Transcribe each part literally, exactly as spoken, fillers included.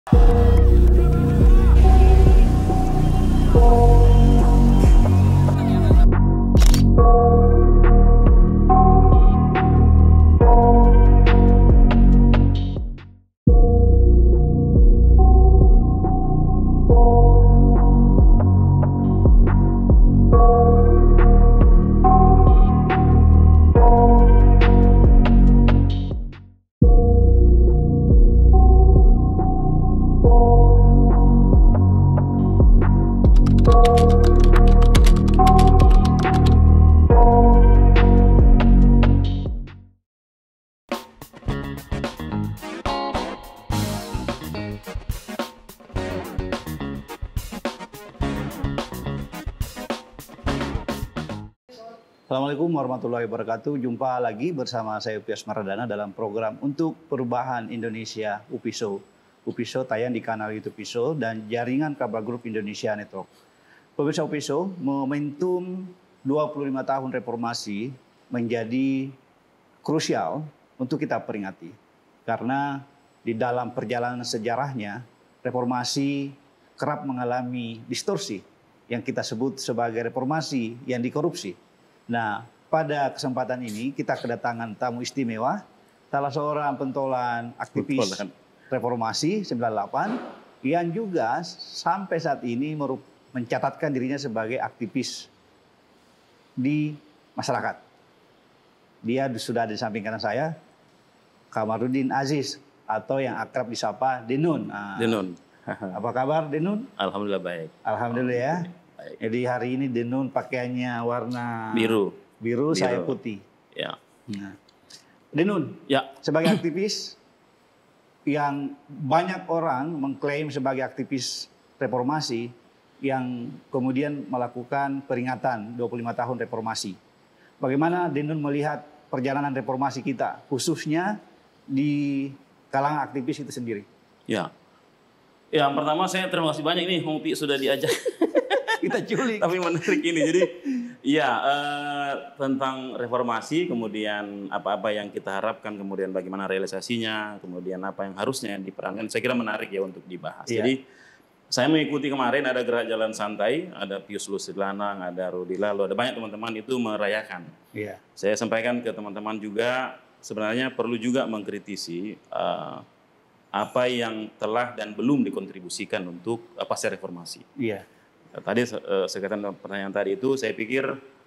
Assalamualaikum warahmatullahi wabarakatuh. Jumpa lagi bersama saya Upi Asmaradana dalam program Untuk Perubahan Indonesia UPISO. UPISO tayang di kanal YouTube UPISO dan jaringan Kabar Group Indonesia Network. Pemirsa UPISO, momentum dua puluh lima tahun reformasi menjadi krusial untuk kita peringati. Karena di dalam perjalanan sejarahnya, reformasi kerap mengalami distorsi yang kita sebut sebagai reformasi yang dikorupsi. Nah, pada kesempatan ini kita kedatangan tamu istimewa, salah seorang pentolan aktivis Betul, reformasi sembilan puluh delapan yang juga sampai saat ini mencatatkan dirinya sebagai aktivis di masyarakat. Dia sudah ada di samping kanan saya, Kamarudin Aziz atau yang akrab disapa Denun. Nah, Denun. Apa kabar Denun? Alhamdulillah baik. Alhamdulillah ya. Baik. Jadi hari ini Denun pakaiannya warna biru, biru, biru. saya putih. Ya. Nah. Denun, ya. Sebagai aktivis yang banyak orang mengklaim sebagai aktivis reformasi yang kemudian melakukan peringatan dua puluh lima tahun reformasi. Bagaimana Denun melihat perjalanan reformasi kita, khususnya di kalangan aktivis itu sendiri? Ya. Yang pertama saya terima kasih banyak nih, Upi sudah diajak. Kita culik. Tapi menarik ini. Jadi ya eh, tentang reformasi, kemudian apa-apa yang kita harapkan, kemudian bagaimana realisasinya, kemudian apa yang harusnya diperankan. Saya kira menarik ya untuk dibahas. Iya. Jadi saya mengikuti kemarin ada gerak jalan santai, ada Pius Lusilanang, ada Rudi Lalu, ada banyak teman-teman itu merayakan. Iya. Saya sampaikan ke teman-teman juga sebenarnya perlu juga mengkritisi uh, apa yang telah dan belum dikontribusikan untuk uh, pasca reformasi. Iya. Tadi uh, sekatan pertanyaan tadi itu saya pikir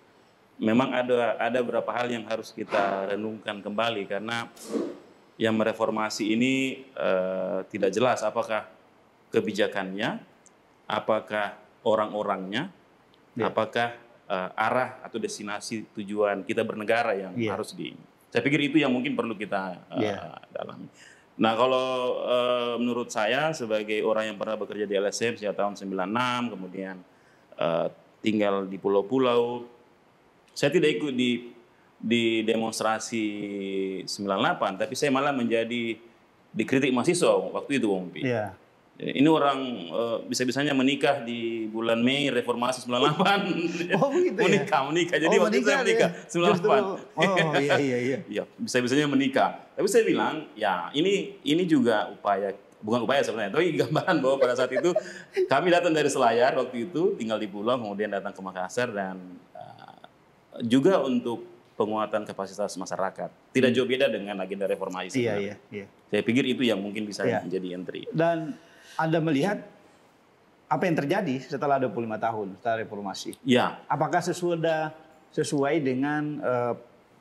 memang ada ada beberapa hal yang harus kita renungkan kembali karena yang mereformasi ini uh, tidak jelas apakah kebijakannya, apakah orang-orangnya, yeah. apakah uh, arah atau destinasi tujuan kita bernegara yang yeah. harus di. Saya pikir itu yang mungkin perlu kita uh, yeah. dalami. Nah kalau uh, menurut saya sebagai orang yang pernah bekerja di L S M sejak tahun sembilan puluh enam, kemudian uh, tinggal di pulau-pulau, saya tidak ikut di di demonstrasi sembilan puluh delapan, tapi saya malah menjadi dikritik mahasiswa waktu itu, Bung Pi. Yeah. Ini orang uh, bisa-bisanya menikah di bulan Mei reformasi sembilan puluh delapan. Oh begitu ya? Menikah, menikah. Jadi oh, waktu itu saya menikah ya? sembilan puluh delapan. Oh iya iya iya. Ya, bisa-bisanya menikah. Tapi saya bilang, ya ini ini juga upaya, bukan upaya sebenarnya, tapi gambaran bahwa pada saat itu kami datang dari Selayar waktu itu, tinggal di pulau, kemudian datang ke Makassar dan uh, juga untuk penguatan kapasitas masyarakat. Tidak jauh beda dengan agenda reformasi. Iya, iya, iya. Saya pikir itu yang mungkin bisa iya. menjadi entry. Dan Anda melihat apa yang terjadi setelah dua puluh lima tahun setelah reformasi? Ya. Apakah sesudah sesuai dengan uh,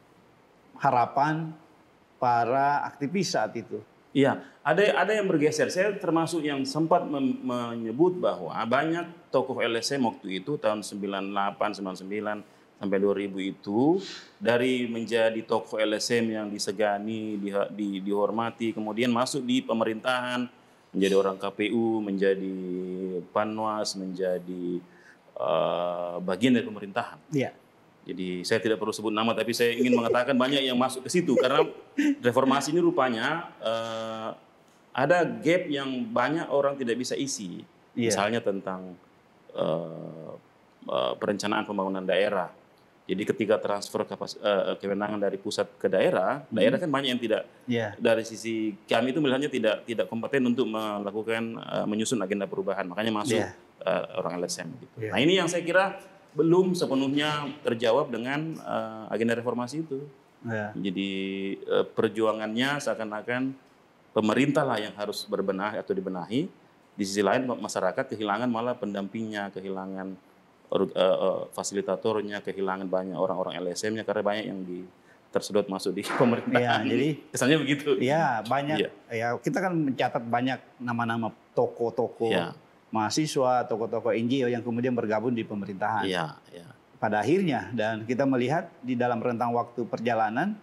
harapan para aktivis saat itu? Iya, ada ada yang bergeser. Saya termasuk yang sempat menyebut bahwa banyak tokoh L S M waktu itu tahun sembilan puluh delapan, sembilan puluh sembilan sampai dua ribu itu dari menjadi tokoh L S M yang disegani, di, di, dihormati, kemudian masuk di pemerintahan, menjadi orang K P U, menjadi panwas, menjadi uh, bagian dari pemerintahan. Iya. Jadi saya tidak perlu sebut nama, tapi saya ingin mengatakan banyak yang masuk ke situ karena reformasi ini rupanya uh, ada gap yang banyak orang tidak bisa isi, yeah. misalnya tentang uh, uh, perencanaan pembangunan daerah, Jadi ketika transfer kapas, uh, kewenangan dari pusat ke daerah, hmm. daerah kan banyak yang tidak yeah. dari sisi kami itu melihatnya tidak tidak kompeten untuk melakukan uh, menyusun agenda perubahan, makanya masuk yeah. uh, orang L S M. Gitu. Yeah. Nah ini yang saya kira belum sepenuhnya terjawab dengan uh, agenda reformasi itu. Yeah. Jadi uh, perjuangannya seakan-akan pemerintah lah yang harus berbenah atau dibenahi. Di sisi lain masyarakat kehilangan malah pendampingnya, kehilangan Uh, uh, fasilitatornya, kehilangan banyak orang-orang L S M-nya karena banyak yang di, tersedot masuk di pemerintahan. Ya, jadi kesannya begitu. Ya banyak. Ya. ya kita kan mencatat banyak nama-nama tokoh-tokoh ya. mahasiswa, tokoh-tokoh N G O yang kemudian bergabung di pemerintahan. Ya, ya. Pada akhirnya dan kita melihat di dalam rentang waktu perjalanan,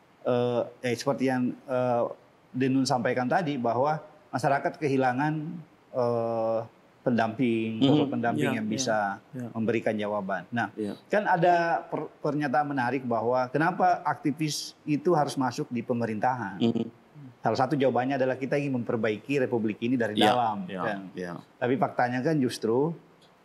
uh, eh, seperti yang uh, Denun sampaikan tadi bahwa masyarakat kehilangan uh, pendamping, sosok pendamping yeah, yang bisa yeah, yeah. memberikan jawaban. Nah, yeah. kan ada per, pernyataan menarik bahwa kenapa aktivis itu harus masuk di pemerintahan. Mm-hmm. Salah satu jawabannya adalah kita ingin memperbaiki Republik ini dari yeah, dalam. Yeah, kan? yeah. Tapi faktanya kan justru,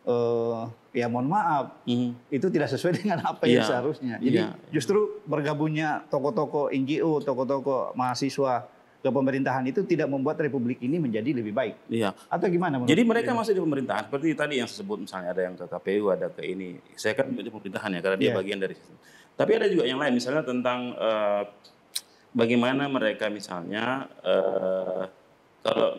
uh, ya mohon maaf, mm-hmm. itu tidak sesuai dengan apa yeah. yang seharusnya. Jadi yeah. justru bergabungnya tokoh-tokoh N G O, tokoh-tokoh mahasiswa ke pemerintahan itu tidak membuat Republik ini menjadi lebih baik. Iya. Atau gimana? Jadi mereka masuk di pemerintahan seperti tadi yang saya sebut, misalnya ada yang ke K P U, ada ke ini. Saya kan di pemerintahan ya karena dia yeah. bagian dari sistem. Tapi ada juga yang lain, misalnya tentang uh, bagaimana mereka misalnya uh, kalau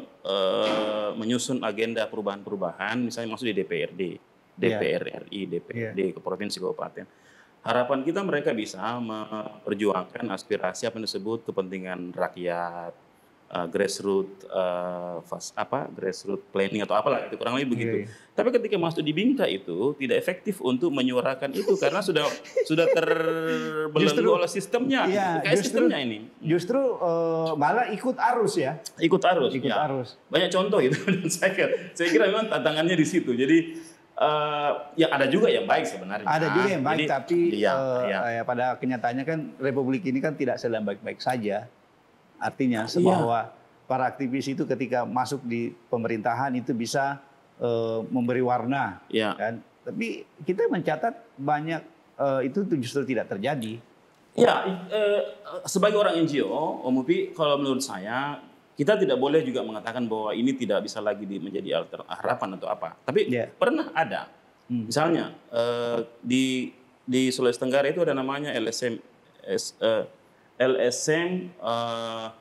uh, menyusun agenda perubahan-perubahan, misalnya masuk di D P R D, D P R R I, D P R D, yeah. ke provinsi kabupaten. Harapan kita mereka bisa memperjuangkan aspirasi apa yang disebut kepentingan rakyat, uh, grassroots, uh, fast, apa grassroots planning atau apalah itu kurang lebih begitu. Yeah, yeah. Tapi ketika masuk di Bingka itu tidak efektif untuk menyuarakan itu karena sudah sudah terbelenggu oleh sistemnya, iya, kayak justru, sistemnya ini. Justru uh, malah ikut arus ya. Ikut arus. Ikut ya. arus. Banyak contoh itu dan saya kira, saya kira memang tantangannya di situ. Jadi Uh, ya ada juga yang baik sebenarnya. Ada juga yang baik, Jadi, tapi iya, uh, iya. Ya, pada kenyataannya kan Republik ini kan tidak sedang baik-baik saja. Artinya iya. bahwa para aktivis itu ketika masuk di pemerintahan itu bisa uh, memberi warna, iya. kan? Tapi kita mencatat banyak uh, itu justru tidak terjadi. Ya, uh, sebagai orang N G O, Om Upi, kalau menurut saya kita tidak boleh juga mengatakan bahwa ini tidak bisa lagi di, menjadi alter, harapan atau apa. Tapi yeah. pernah ada, hmm. misalnya uh, di di Sulawesi Tenggara itu ada namanya L S M, S, uh, L S M uh,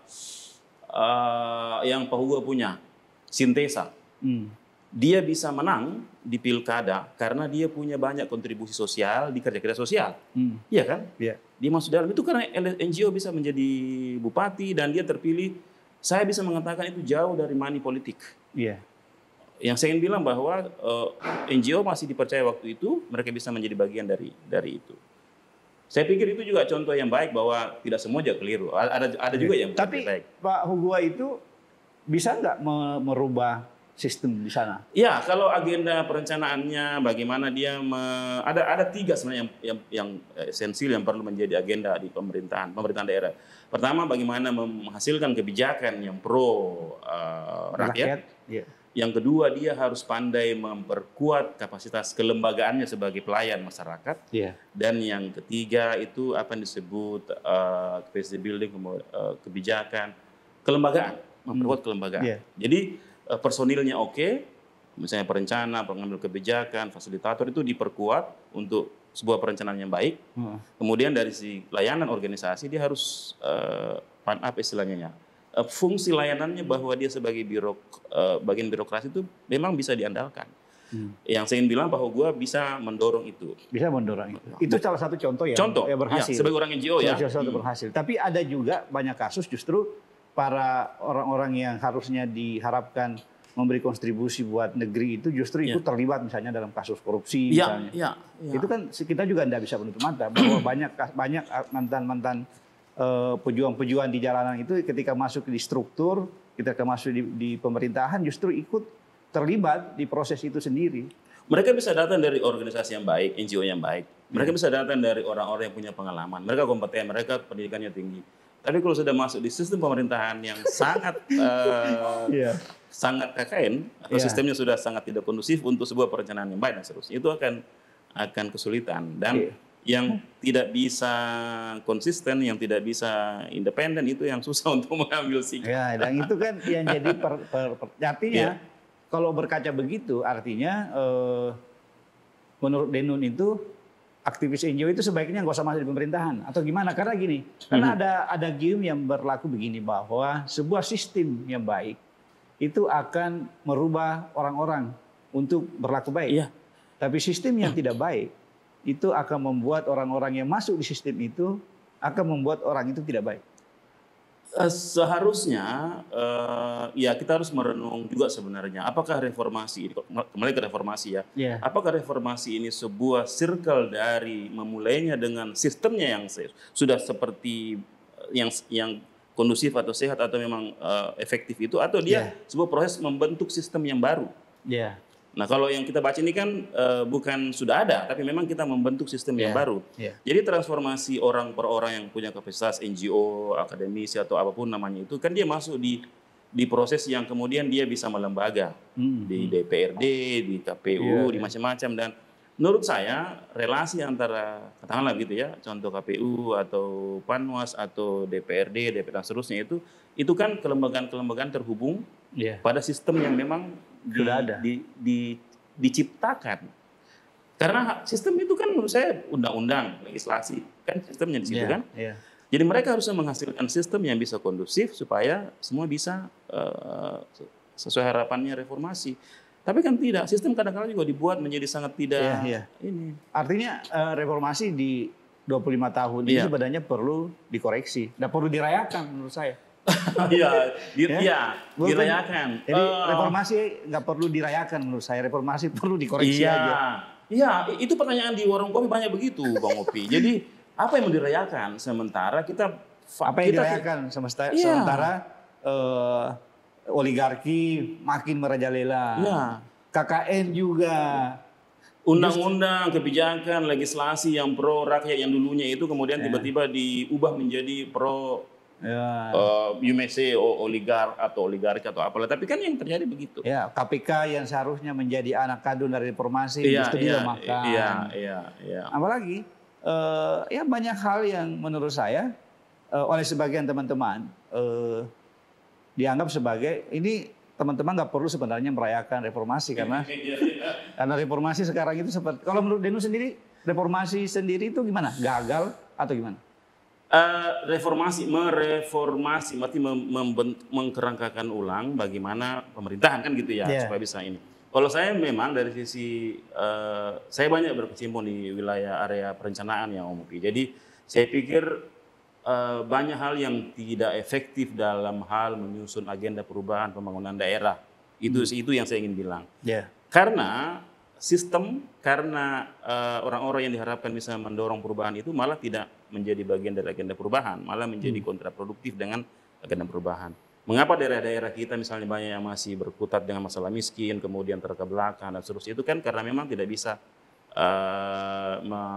uh, yang Pak Hugo punya, Sintesa. Hmm. Dia bisa menang di pilkada karena dia punya banyak kontribusi sosial di kerja-kerja sosial, hmm. iya kan? Yeah. Dia masuk dalam itu karena N G O bisa menjadi bupati dan dia terpilih. Saya bisa mengatakan itu jauh dari money politik. Iya. Yang saya ingin bilang bahwa uh, N G O masih dipercaya waktu itu, mereka bisa menjadi bagian dari dari itu. Saya pikir itu juga contoh yang baik bahwa tidak semua juga keliru. Ada ada juga yang Tapi baik. Pak Hugo itu bisa nggak merubah sistem di sana? Ya, kalau agenda perencanaannya, bagaimana dia me, ada ada tiga sebenarnya yang yang, yang esensial yang perlu menjadi agenda di pemerintahan pemerintahan daerah. Pertama, bagaimana menghasilkan kebijakan yang pro uh, rakyat. rakyat yeah. Yang kedua, dia harus pandai memperkuat kapasitas kelembagaannya sebagai pelayan masyarakat. Yeah. Dan yang ketiga itu apa yang disebut uh, capacity building, uh, kebijakan kelembagaan, memperkuat hmm. kelembagaan. Yeah. Jadi uh, personilnya oke, okay, misalnya perencana, pengambil kebijakan, fasilitator itu diperkuat untuk sebuah perencanaan yang baik. Hmm. Kemudian dari si layanan organisasi dia harus uh, apa istilahnya ya, uh, fungsi layanannya bahwa dia sebagai birok uh, bagian birokrasi itu memang bisa diandalkan. Hmm. Yang saya ingin bilang bahwa gue bisa mendorong itu. Bisa mendorong itu. Itu salah satu contoh yang, contoh, yang berhasil. Ya, sebagai orang N G O ya. Salah satu hmm. berhasil. Tapi ada juga banyak kasus justru para orang-orang yang harusnya diharapkan memberi kontribusi buat negeri itu justru ikut ya. terlibat misalnya dalam kasus korupsi ya, misalnya. Ya, ya. Itu kan kita juga tidak bisa menutup mata bahwa banyak banyak mantan-mantan uh, pejuang-pejuang di jalanan itu ketika masuk di struktur, ketika masuk di, di pemerintahan justru ikut terlibat di proses itu sendiri. Mereka bisa datang dari organisasi yang baik, N G O yang baik. Mereka ya. bisa datang dari orang-orang yang punya pengalaman. Mereka kompeten, mereka pendidikannya tinggi. Tapi kalau sudah masuk di sistem pemerintahan yang sangat uh, yeah. sangat K K N atau yeah. sistemnya sudah sangat tidak kondusif untuk sebuah perencanaan yang baik dan seterusnya, itu akan akan kesulitan. Dan yeah. Yang tidak bisa konsisten, yang tidak bisa independen, itu yang susah untuk mengambil sikap. Ya, dan itu kan yang jadi per, per, per, artinya Iya. kalau berkaca begitu, artinya eh, menurut Denun itu aktivis N G O itu sebaiknya nggak usah masuk di pemerintahan atau gimana? Karena gini, karena ada ada gium yang berlaku begini bahwa sebuah sistem yang baik itu akan merubah orang-orang untuk berlaku baik. Iya. Tapi sistem yang tidak baik itu akan membuat orang-orang yang masuk di sistem itu akan membuat orang itu tidak baik. Eh, Seharusnya eh, ya kita harus merenung juga sebenarnya apakah reformasi, kembali ke reformasi ya, Yeah. apakah reformasi ini sebuah circle dari memulainya dengan sistemnya yang se- sudah seperti yang yang kondusif atau sehat atau memang eh, efektif itu, atau dia sebuah proses membentuk sistem yang baru. Ya. Nah, kalau yang kita baca ini kan eh, bukan sudah ada, tapi memang kita membentuk sistem yang Yeah. baru. Yeah. Jadi transformasi orang per orang yang punya kapasitas N G O, akademisi atau apapun namanya itu, kan dia masuk di di proses yang kemudian dia bisa melembaga Hmm. di D P R D, di K P U, Yeah, di macam-macam. Dan menurut saya relasi antara, katakanlah gitu ya, contoh K P U atau Panwas atau D P R D, D P R dan seterusnya itu, itu kan kelembagaan-kelembagaan terhubung Yeah. pada sistem yang memang di, Sudah ada. Di, di, diciptakan. Karena sistem itu kan menurut saya undang-undang, legislasi, kan sistemnya di situ Yeah. kan. Yeah. Jadi mereka harusnya menghasilkan sistem yang bisa kondusif supaya semua bisa uh, sesuai harapannya reformasi. Tapi kan tidak, sistem kadang-kadang juga dibuat menjadi sangat tidak Iya, iya. ini. Artinya eh, reformasi di dua puluh lima tahun ini Iya. sebenarnya perlu dikoreksi. Nggak perlu dirayakan menurut saya. Iya, di, Ya. ya, Bukan. dirayakan. Jadi Eh, reformasi nggak perlu dirayakan menurut saya. Reformasi perlu dikoreksi iya. aja. Iya, itu pertanyaan di warung kopi banyak begitu, Bang Opi. Jadi apa yang mau dirayakan sementara kita Apa yang kita, dirayakan semesta, Iya. sementara eh, oligarki makin merajalela. Iya. K K N juga. undang-undang, kebijakan, legislasi yang pro rakyat yang dulunya itu kemudian Ya. tiba-tiba diubah menjadi pro Ya. uh, you may say o- oligar atau oligarki atau apalah, tapi kan yang terjadi begitu. Ya, K P K yang seharusnya menjadi anak kandung dari reformasi Iya, justru iya, dilemahkan. iya, iya, iya. Apalagi eh, ya banyak hal yang menurut saya eh, oleh sebagian teman-teman eh, dianggap sebagai ini teman-teman nggak perlu sebenarnya merayakan reformasi karena karena reformasi sekarang itu seperti kalau menurut Denu sendiri reformasi sendiri itu gimana? Gagal atau gimana? Eh, reformasi, mereformasi, berarti mem- memben- mengkerangkakan ulang bagaimana pemerintahan kan gitu ya, Yeah. supaya bisa ini. Kalau saya memang dari sisi, eh, saya banyak berkecimpung di wilayah area perencanaan ya Om Upi. Jadi saya pikir eh, banyak hal yang tidak efektif dalam hal menyusun agenda perubahan pembangunan daerah. Itu itu yang saya ingin bilang. Ya. Karena sistem, karena eh, orang-orang yang diharapkan bisa mendorong perubahan itu malah tidak menjadi bagian dari agenda perubahan, malah menjadi kontraproduktif dengan agenda perubahan. Mengapa daerah-daerah kita misalnya banyak yang masih berkutat dengan masalah miskin, kemudian terkebelakang dan seterusnya, itu kan karena memang tidak bisa eh,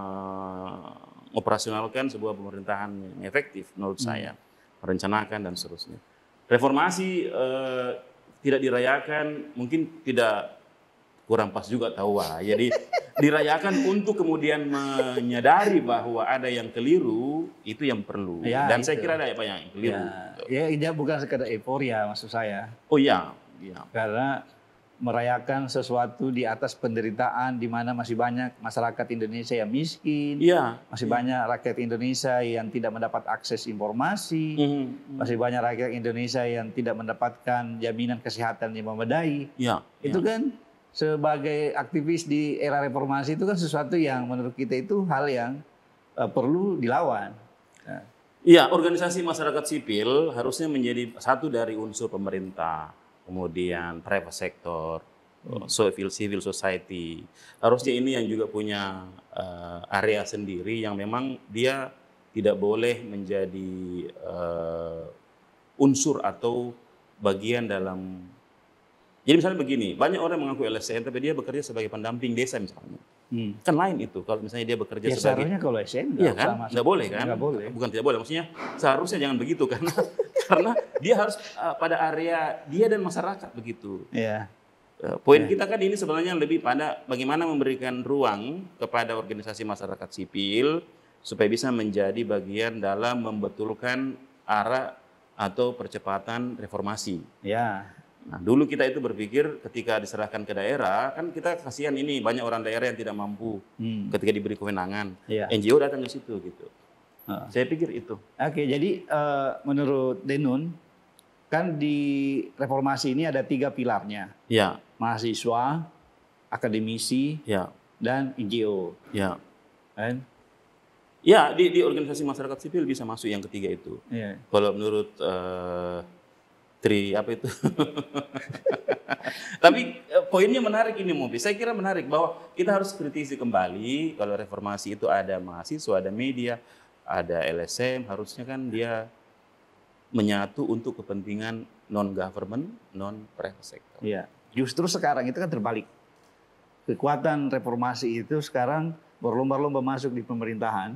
mengoperasionalkan sebuah pemerintahan yang efektif menurut saya, merencanakan dan seterusnya. Reformasi eh, tidak dirayakan, mungkin tidak kurang pas juga tahu wah. Jadi dirayakan untuk kemudian menyadari bahwa ada yang keliru, itu yang perlu. Ya, Dan itu. saya kira ada apa yang keliru. Ya, ya, ini bukan sekedar euforia maksud saya. Oh iya, iya. Karena merayakan sesuatu di atas penderitaan di mana masih banyak masyarakat Indonesia yang miskin, Iya. masih banyak rakyat Indonesia yang tidak mendapat akses informasi, Mhm. masih banyak rakyat Indonesia yang tidak mendapatkan jaminan kesehatan yang memadai. Iya. Itu iya. kan sebagai aktivis di era reformasi itu kan sesuatu yang menurut kita itu hal yang eh, perlu dilawan. Nah, Iya, organisasi masyarakat sipil harusnya menjadi satu dari unsur pemerintah, kemudian private sector, civil civil society. Harusnya ini yang juga punya eh, area sendiri yang memang dia tidak boleh menjadi eh, unsur atau bagian dalam. Jadi misalnya begini, banyak orang mengaku L S M tapi dia bekerja sebagai pendamping desa misalnya. hmm. Kan lain itu kalau misalnya dia bekerja Ya sebagai. seharusnya kalau S N Iya kan? Nggak boleh kan? Nggak boleh. Bukan tidak boleh, maksudnya seharusnya jangan begitu karena karena dia harus uh, pada area dia dan masyarakat begitu. Ya. Uh, poin kita kan ini sebenarnya lebih pada bagaimana memberikan ruang kepada organisasi masyarakat sipil supaya bisa menjadi bagian dalam membetulkan arah atau percepatan reformasi. Ya. Nah, dulu kita itu berpikir ketika diserahkan ke daerah, kan kita kasihan ini banyak orang daerah yang tidak mampu hmm. ketika diberi kewenangan. Ya. N G O datang ke situ gitu. Uh. Saya pikir itu. Oke, jadi uh, menurut Denun, kan di reformasi ini ada tiga pilarnya. Ya. Mahasiswa, akademisi, ya. dan N G O. Ya. Kan? Ya, di, di organisasi masyarakat sipil bisa masuk yang ketiga itu. Ya. Kalau menurut uh, tri apa itu? Tapi uh, poinnya menarik ini, Mobi. Saya kira menarik bahwa kita harus kritisi kembali kalau reformasi itu ada mahasiswa, ada media, ada L S M, harusnya kan dia menyatu untuk kepentingan non-government, non-private sector. Iya. Justru sekarang itu kan terbalik. Kekuatan reformasi itu sekarang berlomba-lomba masuk di pemerintahan.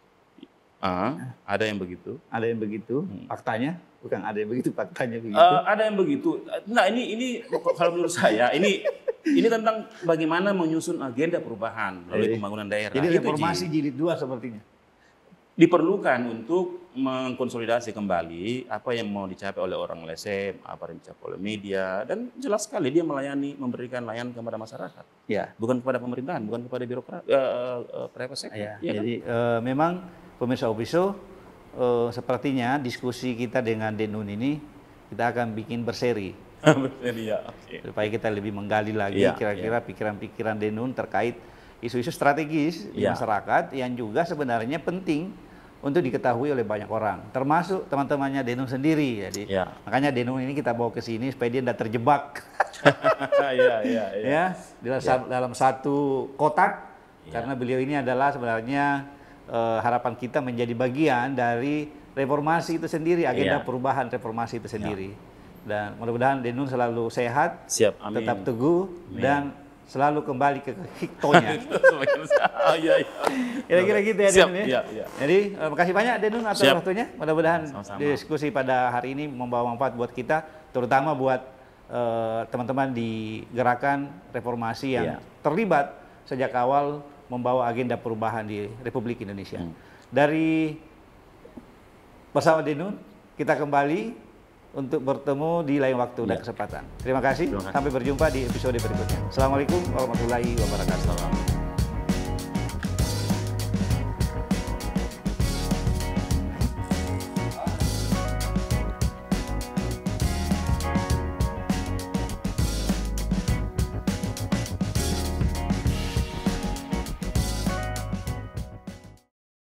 Ah, ada yang begitu. Ada yang begitu. Hmm. Faktanya, bukan ada yang begitu, faktanya begitu. Uh, ada yang begitu. Nah ini ini kalau menurut saya ini ini tentang bagaimana menyusun agenda perubahan melalui pembangunan daerah. Jadi itu reformasi jilid dua sepertinya. Diperlukan untuk mengkonsolidasi kembali apa yang mau dicapai oleh orang L S M, apa yang dicapai oleh media, dan jelas sekali dia melayani, memberikan layanan kepada masyarakat, ya. Bukan kepada pemerintahan, bukan kepada birokrat, uh, uh, private sector. Ya. Ya, jadi kan? uh, memang pemirsa Upiso, uh, sepertinya diskusi kita dengan Denun ini kita akan bikin berseri, berseri ya. Okay. Supaya kita lebih menggali lagi kira-kira ya, pikiran-pikiran Denun terkait isu-isu strategis di ya, masyarakat yang juga sebenarnya penting untuk diketahui oleh banyak orang, termasuk teman-temannya Denun sendiri. Jadi ya, makanya Denun ini kita bawa ke sini supaya dia tidak terjebak ya, ya, ya. ya, dalam, ya, dalam satu kotak, ya, karena beliau ini adalah sebenarnya uh, harapan kita menjadi bagian dari reformasi itu sendiri, agenda ya, perubahan reformasi itu sendiri. Ya. Dan mudah-mudahan Denun selalu sehat, siap, amin, tetap teguh, amin, dan selalu kembali ke hiktonya. Oh, iya, iya. Kira-kira gitu ya, siap, Denun ya. Iya, iya. Jadi uh, makasih banyak Denun atas siap, waktunya. Mudah-mudahan sama-sama diskusi pada hari ini membawa manfaat buat kita, terutama buat teman-teman uh, di gerakan reformasi yang iya, terlibat sejak awal membawa agenda perubahan di Republik Indonesia. Hmm. Dari bersama Denun kita kembali untuk bertemu di lain waktu dan kesempatan. Terima kasih. Terima kasih. Sampai berjumpa di episode berikutnya. Assalamualaikum warahmatullahi wabarakatuh.